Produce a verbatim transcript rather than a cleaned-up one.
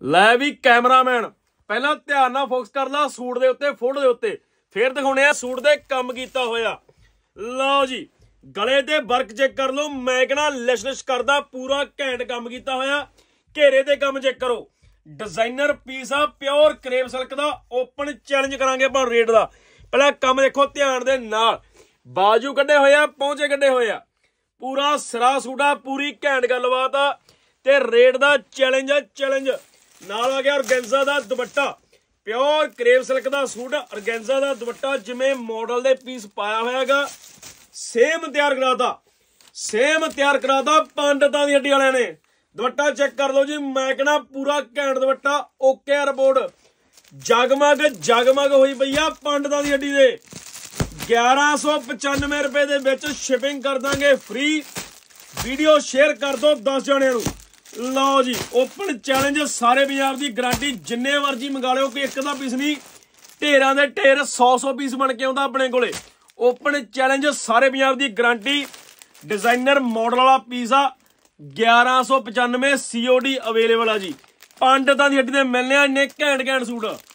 लै भी कैमरामैन पहला ध्यान नाल फोकस कर ला सूट दे उत्ते फोटो दे उत्ते फिर दिखाने आ सूट दे कम कीता होया। लो जी गले ते वर्क चेक कर लो, मैं कहना लिश लिश करदा पूरा घैंट कम कीता होया। घेरे ते कम चेक करो, डिजाइनर पीस आ प्योर क्रेप सिल्क दा। ओपन चैलेंज करांगे ਆਪਾਂ रेट दा। पहला कम देखो ध्यान दे नाल, बाजू कड्डे होया, पहुंचे कड्डे होया, पूरा सिरा सूटा, पूरी घैंट गलबात आ ते रेट दा चैलेंज आ चैलेंज। नाल आ गया ऑर्गेन्जा दा दुपट्टा, प्योर क्रेप सिल्क दा सूट, ऑर्गेन्जा दा दुपट्टा जिवें मॉडल दे पीस पाया होयागा सेम तैयार कराता, सेम तैयार कराता पंडितां दी हड्डी वालियां ने। दुपट्टा चेक कर लो जी, मैं कहना पूरा घैंट दुपट्टा, ओके रिपोर्ट, जगमग जगमग हुई पई आ पंडितां दी हड्डी दे। ग्यारह सौ पचानवे रुपए दे विच शिपिंग कर देंगे फ्री। वीडियो शेयर कर दो दस जणियां नूं। लो जी ओपन चैलेंज, सारे पंजाब दी गारंटी, जिन्ने मर्जी मंगा लिओ, कोई एक दा पीस नहीं, ढेरां दे ढेर सौ सौ पीस बन के आउंदा अपने कोले। ओपन चैलेंज, सारे पंजाब दी गारंटी, डिजाइनर मॉडल वाला पीस आ, ग्यारह सौ पचानवे सी ओ डी अवेलेबल आ जी। पंडितां दी हड्डी दे मिलने इन्ने घैंट घैंट सूट।